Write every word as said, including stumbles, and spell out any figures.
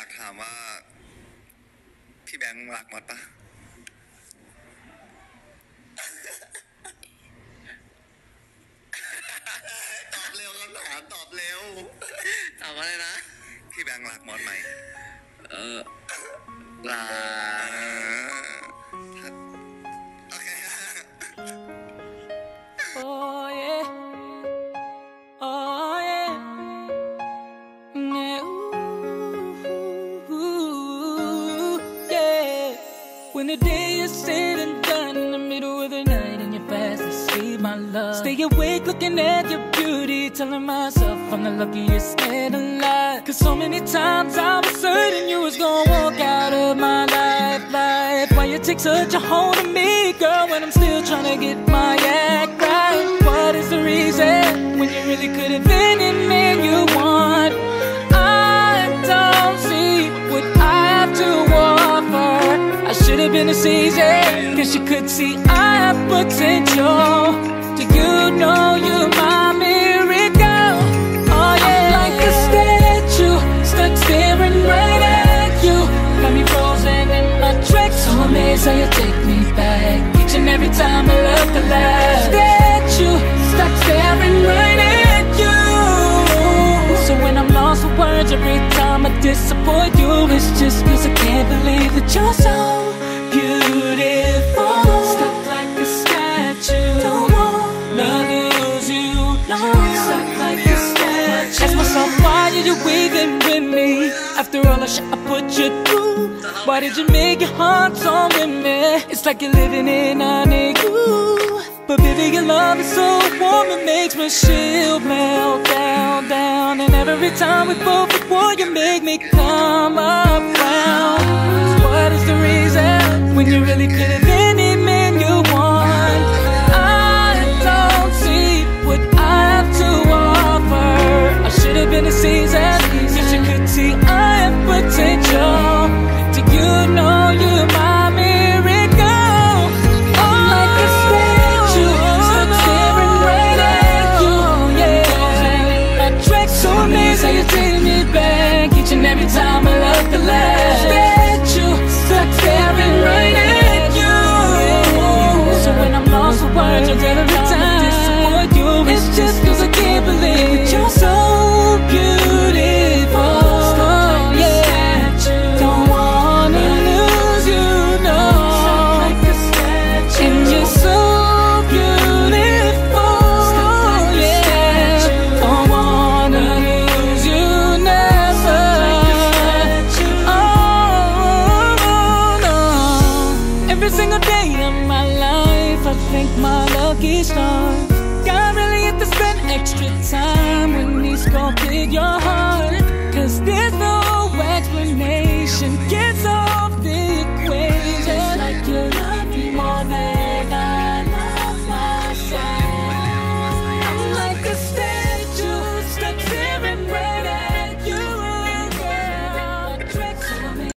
ากถามว่าพี่แบงค์รักมดปะตอบเร็วคำถามตอบเร็วตอบอะไรนะพี่แบงค์รักมดไหมเออรักโอเค Oh yeah Oh yeah Yeah Ooh, yeah When the day is said and done in the middle of the night and you're fast asleep, my love, stay awake looking at your beauty, telling myself I'm the luckiest man alive. Cause so many times I was certain you was gonna walk out of my life, life. Why you take such a hold of me, girl, when I'm still trying to get my act right? What is the reason when you really could have been any man you want? I don't see what I have to offer. I should have been a season, cause you could see I have potential. Do you know you're my miracle? Oh yeah, I'm like a statue, stuck staring right at you. Got me frozen in my tracks, so amazed how you take me back each and every time I look alive. Statue, stuck staring right at you. So when I'm lost for words every time I disappoint you, it's just cause I can't believe that you're so beautiful. Stuck like a statue, don't wanna lose you, no. Stuck like a statue. Ask myself, why did you even with me? After all the shit I put you through, why did you make your heart so with me? It's like you're living in a igloo. But baby, your love is so warm, it makes my shield melt down, down. And every time we both before you make me come up round. What is the reason when you really could have been any man you want? I don't see what I have to offer. I should have been a season, cause you could see I have potential. Do you know you're my miracle? I'm like a statue, stuck staring right at you. Yeah, my track so amazed how you take me back each and every time I look alive. Statue, stuck staring right at you. So when I'm lost for words every time I disappoint you, it's just cause I can't believe that you're so beautiful. Yeah, don't wanna lose you, no. And you're so beautiful. Yeah, don't wanna lose you, never. Oh no. Every single day of my life I thank my lucky stars. God really had to spend extra time when he sculpted your heart.